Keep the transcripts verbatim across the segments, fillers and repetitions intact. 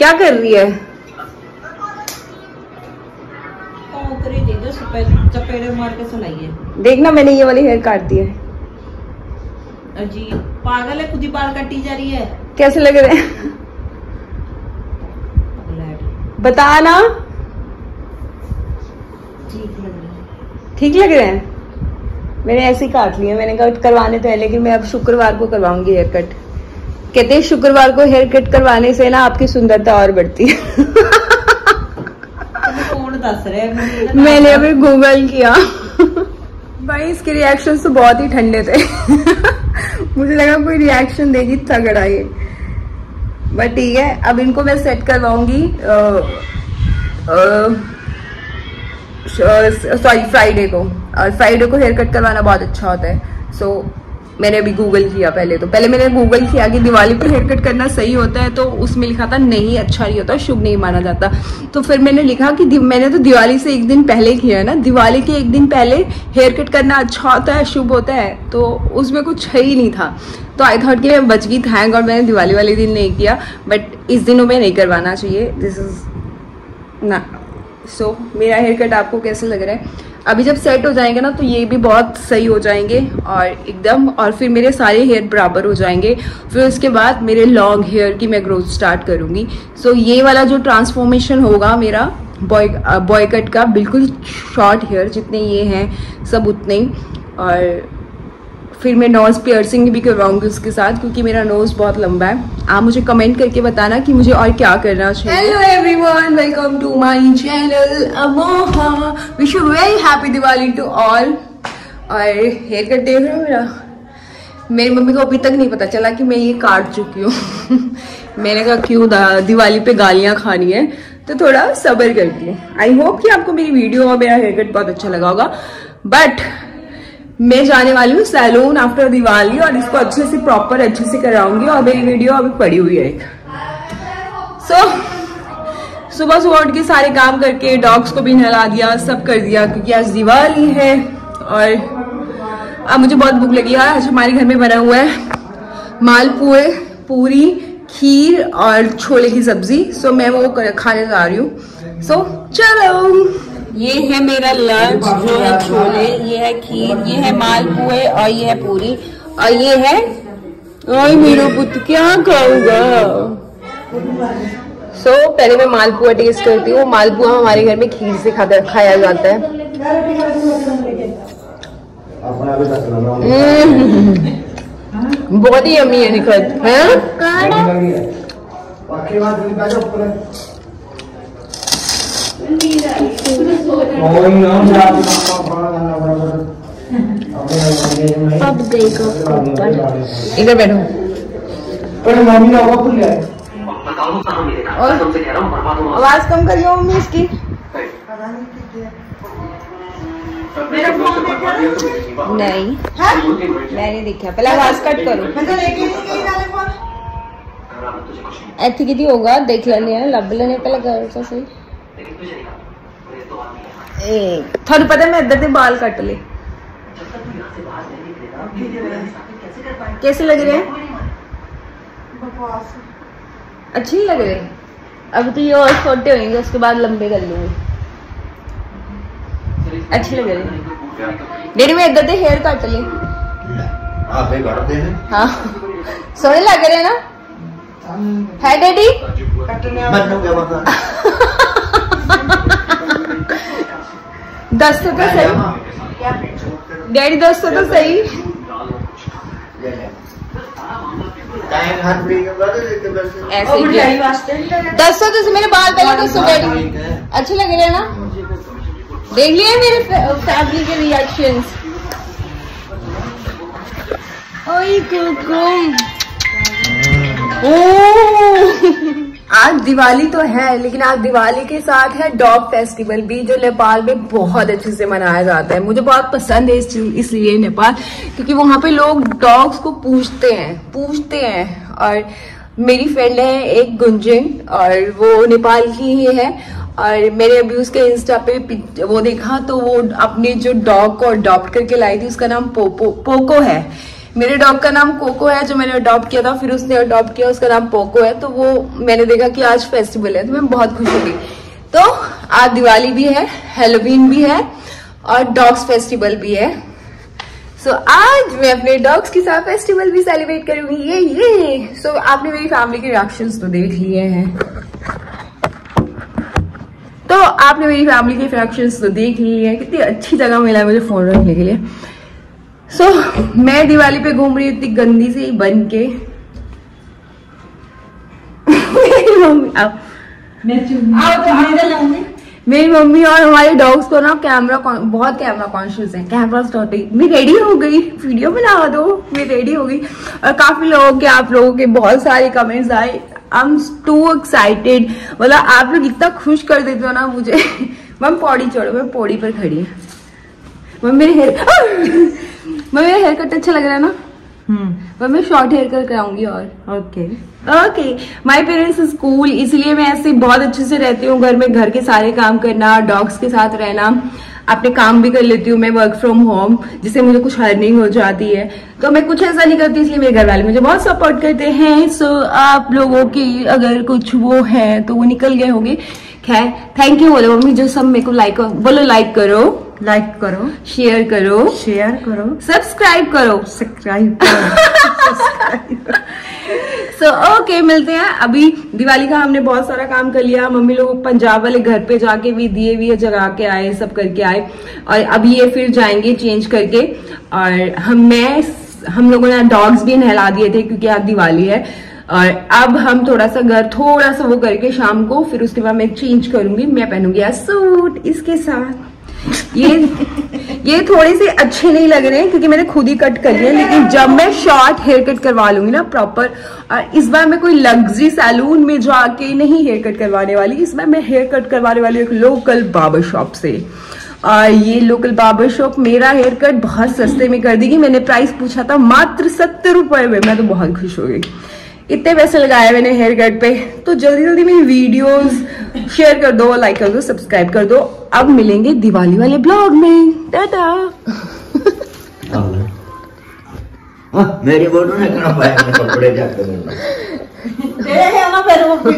क्या कर रही है? चपेड़े मार के सुनाइए। देखना मैंने ये वाली हेयर काट दी है। अजी पागल है, खुद ही बाल काटी जा रही है। कैसे लग रहे हैं? बता ना। ठीक लग रहे हैं। ठीक लग रहे हैं? मैंने ऐसे ही काट लिया। मैंने कट करवाने तो है, लेकिन मैं अब शुक्रवार को करवाऊंगी हेयर कट। कहते हैं शुक्रवार को हेयर कट करवाने से ना आपकी सुंदरता और बढ़ती है। कौन दस रहे? मैंने अभी गूगल किया। भाई इसके रिएक्शन तो बहुत ही ठंडे थे। मुझे लगा कोई रिएक्शन देगी तगड़ा ये, बट ठीक है। अब इनको मैं सेट करवाऊंगी सॉरी फ्राइडे को। और फ्राइडे को हेयर कट करवाना बहुत अच्छा होता है। सो so, मैंने अभी गूगल किया। पहले तो पहले मैंने गूगल किया कि दिवाली पे हेयर कट करना सही होता है, तो उसमें लिखा था नहीं, अच्छा नहीं होता, शुभ नहीं माना जाता। तो फिर मैंने लिखा कि मैंने तो दिवाली से एक दिन पहले किया है ना, दिवाली के एक दिन पहले हेयर कट करना अच्छा होता है, शुभ होता है, तो उसमें कुछ है ही नहीं था। तो आई थॉट कि मैं बच गई, थैंक गॉड मैंने दिवाली वाले दिन नहीं किया। बट इस दिनों में नहीं करवाना चाहिए, दिस इज ना। सो so, मेरा हेयर कट आपको कैसे लग रहा है? अभी जब सेट हो जाएंगे ना तो ये भी बहुत सही हो जाएंगे और एकदम, और फिर मेरे सारे हेयर बराबर हो जाएंगे। फिर उसके बाद मेरे लॉन्ग हेयर की मैं ग्रोथ स्टार्ट करूँगी। सो so, ये वाला जो ट्रांसफॉर्मेशन होगा मेरा बॉय बॉय कट का, बिल्कुल शॉर्ट हेयर जितने ये हैं सब उतने ही। और फिर मैं नोज पियर्सिंग भी करवाऊंगी उसके साथ, क्योंकि मेरा नोज बहुत लंबा है। आप मुझे कमेंट करके बताना कि मुझे और क्या करना चाहिए। Hello everyone, welcome to my channel Amoha. Wish you very happy Diwali to all. और हेयर कट देख रहे हो मेरा? मेरी मम्मी को अभी तक नहीं पता चला कि मैं ये काट चुकी हूँ। मैंने कहा क्यों दिवाली पे गालियाँ खानी है, तो थोड़ा सब्र करती हूँ। आई होप कि आपको मेरी वीडियो और मेरा हेयर कट बहुत अच्छा लगा होगा। बट मैं जाने वाली हूँ सैलून आफ्टर दिवाली और इसको अच्छे से प्रॉपर अच्छे से कराऊंगी। और मेरी वीडियो अभी पड़ी हुई है एक। सो so, सुबह सुबह उठ के सारे काम करके डॉग्स को भी नहला दिया, सब कर दिया, क्योंकि आज दिवाली है। और अब मुझे बहुत भूख लगी है। आज हमारे घर में बना हुआ है मालपुए, पूरी, खीर और छोले की सब्जी। सो so, मैं वो खाने जा रही हूँ। सो so, चलो। ये है मेरा लंच, जो है छोले, ये है खीर, ये है मालपुए और ये है पूरी, और ये है ओए मेरा पुत्र क्या खाऊंगा। सो so, पहले मैं मालपुआ टेस्ट करती हूँ। मालपुआ हमारे घर में खीर से खाता खाया जाता है। बहुत ही यम्मी है निखत, है? अब देखो इधर बैठो। और आवाज कम करियो मम्मी इसकी। नहीं मैंने देखा, पहले आवाज कट करो। ऐथी किती होगा देख लेने, लब लेने पहले कर सही। थानू पता है मैं इधर से बाल कट ले। कैसे लग रहे हैं? अच्छी लग रहे हैं? अब तो ये और छोटे होंगे, उसके बाद लंबे कर लूंगी। अच्छे लग रहे हैं। डैडी मैं इधर से हेयर कट ले। हाँ सोने लग रहे हैं ना, है डैडी? दस तो सही डैडी, दस तो सही। ऐसे दस तो मेरे बाल पहले दस तो डैडी अच्छे लग रहे हैं ना? देख लिए मेरे फैमिली के रिएक्शंस। ओए कुकुम, आज दिवाली तो है, लेकिन आज दिवाली के साथ है डॉग फेस्टिवल भी, जो नेपाल में बहुत अच्छे से मनाया जाता है। मुझे बहुत पसंद है इसलिए नेपाल, क्योंकि वहां पे लोग डॉग्स को पूछते हैं पूछते हैं और मेरी फ्रेंड है एक गुंजन, और वो नेपाल की ही है। और मैंने अभी उसके इंस्टा पे वो देखा, तो वो अपने जो डॉग को अडॉप्ट करके लाई थी, उसका नाम पोपो पोको है। मेरे डॉग का नाम कोको है, जो मैंने अडॉप्ट किया था, फिर उसने अडॉप्ट किया, उसका नाम पोको है। तो वो मैंने देखा कि आज फेस्टिवल है तो मैं बहुत खुश हो गई। तो आज दिवाली भी है, हैलोवीन भी है और डॉग्स फेस्टिवल भी है। सो so, आज मैं अपने डॉग्स के साथ फेस्टिवल भी सेलिब्रेट करूंगी। ये ये सो so, आपने मेरी फैमिली के रिएक्शंस तो देख लिए हैं तो आपने मेरी फैमिली के रिएक्शंस तो देख लिए हैं। कितनी अच्छी जगह मिला है मुझे फोन रखने के लिए। सो so, मैं दिवाली पे घूम रही हूँ इतनी गंदी से ही बन के। मेरी मम्मी अब मेरी मम्मी और हमारे डॉग्स को ना कैमरा बहुत कैमरा कॉन्शियस है। कैमरा स्टार्टिंग मैं रेडी हो गई, वीडियो बना दो, मैं रेडी हो गई। और काफी लोगों के आप लोगों के बहुत सारे कमेंट्स आए। आई एम टू एक्साइटेड, मतलब आप लोग इतना खुश कर देते हो ना मुझे। मैम पौड़ी चढ़ो, मैं पौड़ी पर खड़ी हूँ। मम्मी मेरे हेयर मेरा हेयर कट अच्छा लग रहा है ना? हम्म मैं शॉर्ट हेयर कट कराऊंगी। और okay okay my parents school, इसलिए मैं ऐसे बहुत अच्छे से रहती हूँ घर में। घर के सारे काम करना, डॉग्स के साथ रहना, अपने काम भी कर लेती हूँ मैं वर्क फ्रॉम होम, जिससे मुझे कुछ अर्निंग हो जाती है। तो मैं कुछ ऐसा नहीं करती, इसलिए मेरे घर वाले मुझे बहुत सपोर्ट करते हैं। सो आप लोगों की अगर कुछ वो है तो वो निकल गए होंगे। खैर थैंक यू बोलो मम्मी, जो सब मेरे को लाइक बोलो, लाइक करो, लाइक करो, शेयर करो, शेयर करो, सब्सक्राइब करो, सब्सक्राइब करो। सो ओके मिलते हैं। अभी दिवाली का हमने बहुत सारा काम कर लिया। मम्मी लोग पंजाब वाले घर पे जाके भी दिए भी जगा के आए, सब करके आए। और अभी ये फिर जाएंगे चेंज करके। और हम मैं हम लोगों ने डॉग्स भी नहला दिए थे क्योंकि आज दिवाली है। और अब हम थोड़ा सा घर थोड़ा सा वो करके शाम को, फिर उसके बाद मैं चेंज करूंगी। मैं पहनूंगी आज सूट इसके साथ। ये ये थोड़े से अच्छे नहीं लग रहे हैं क्योंकि मैंने खुद ही कट कर लिया, लेकिन जब मैं शॉर्ट हेयर कट करवा लूंगी ना प्रॉपर, और इस बार मैं कोई लग्जरी सैलून में जाके नहीं हेयर कट करवाने वाली। इस बार मैं हेयर कट करवाने वाली एक लोकल बार्बर शॉप से। और ये लोकल बार्बर शॉप मेरा हेयर कट बहुत सस्ते में कर देगी। मैंने प्राइस पूछा था मात्र सत्तर रुपए में, मैं तो बहुत खुश हो गई। इतने पैसे लगाए मैंने हेयर कट पे। तो जल्दी जल्दी मेरी वीडियोस शेयर कर दो, लाइक कर दो, सब्सक्राइब कर दो। अब मिलेंगे दिवाली वाले ब्लॉग में। टाटा। मेरी बोलो ना करना पाया कपड़े जाके तेरे है ना फिर वो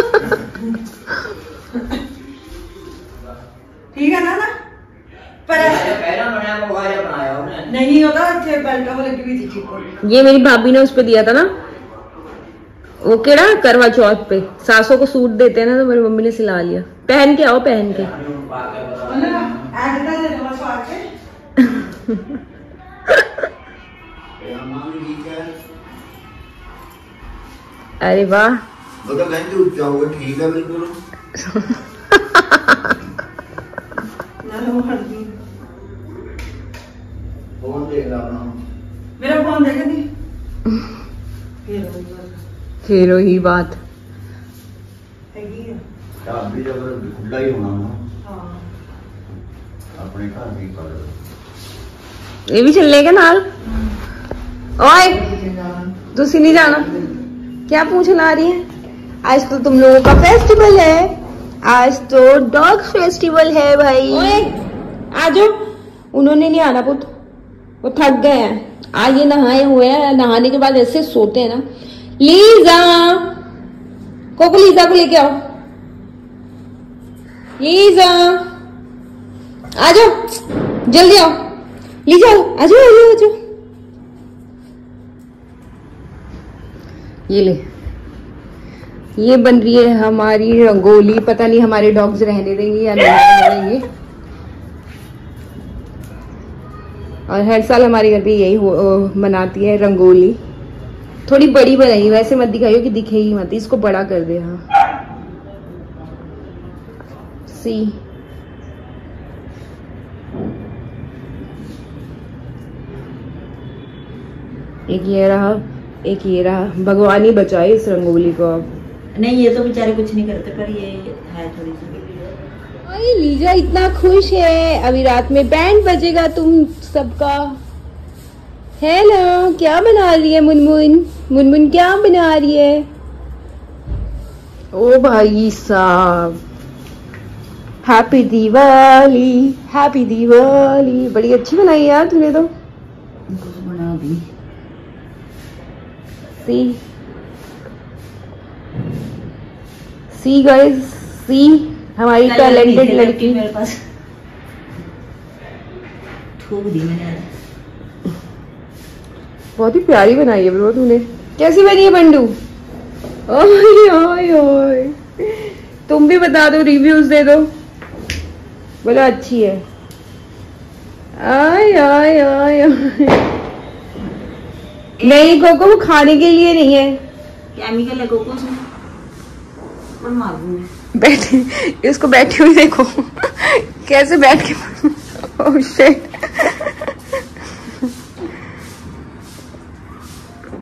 ठीक है ना ना पर पहला बनाया वो आया बनाया उन्होंने नहीं होता अच्छे बेल्ट वो लगी हुई थी। ये मेरी भाभी ने उस पे दिया था ना, वो केड़ा करवा चौथ पे सासों को सूट देते हैं ना, तो मेरी मम्मी ने सिला लिया। पहन के आओ, पहन के। अरे वाह, वो तो कहते ऊंचा होगा, ठीक है बिल्कुल। फोन देख रहा हूँ, मेरा फोन देखा नहीं। फिर वही बात भी जब खुला ही होना ना अपने घर भी कर। ये भी चलने के नाल। ओए तुसी नहीं जाना? क्या पूछना आ रही है? आज तो तुम लोगों का फेस्टिवल है, आज तो डॉग फेस्टिवल है भाई। ओए आ जाओ। उन्होंने नहीं आना पुत, वो थक गए हैं। आज ये नहाए हुए हैं, नहाने के बाद ऐसे सोते हैं ना। लीजा, कोको लीजा को लेके आओ। लीजा आ जाओ, जल्दी आओ। लीजा आ जाओ, आ जाओ, आ जाओ। ये ले, ये बन रही है हमारी रंगोली। पता नहीं हमारे डॉग्स रहने देंगे या नहीं रहने देंगे। और हर साल हमारे घर पे यही बनाती है रंगोली। थोड़ी बड़ी बनाई, वैसे मत दिखाइयो कि दिखेगी मत, इसको बड़ा कर दे। हाँ सी एक ये रहा, एक ये रहा। भगवान ही बचाए इस रंगोली को। अब नहीं, ये तो बेचारे कुछ नहीं करते, पर ये है थोड़ी सी। अरे लीजा इतना खुश है, अभी रात में बैंड बजेगा तुम सबका। हेलो, क्या बना रही है मुनमुन? मुनमुन क्या बना रही है? ओ भाई साहब, हैप्पी दिवाली, हैप्पी दिवाली। बड़ी अच्छी बनाई यार तूने तो। बना दी। सी सी गाइस, सी हमारी टैलेंटेड लड़की मेरे पास थूक दी मैंने। बहुत ही प्यारी बनाई है ब्रो तूने। कैसी बनी है बंडू? ओए ओए ओए, तुम भी बता दो, रिव्यूज दे दो, बोलो अच्छी है। आय आय आय नहीं कोको, वो खाने के लिए नहीं है, केमिकल है कोको उसमें। और मार दूंगी। बैठे इसको बैठी हुई देखो कैसे बैठ के। Oh shit,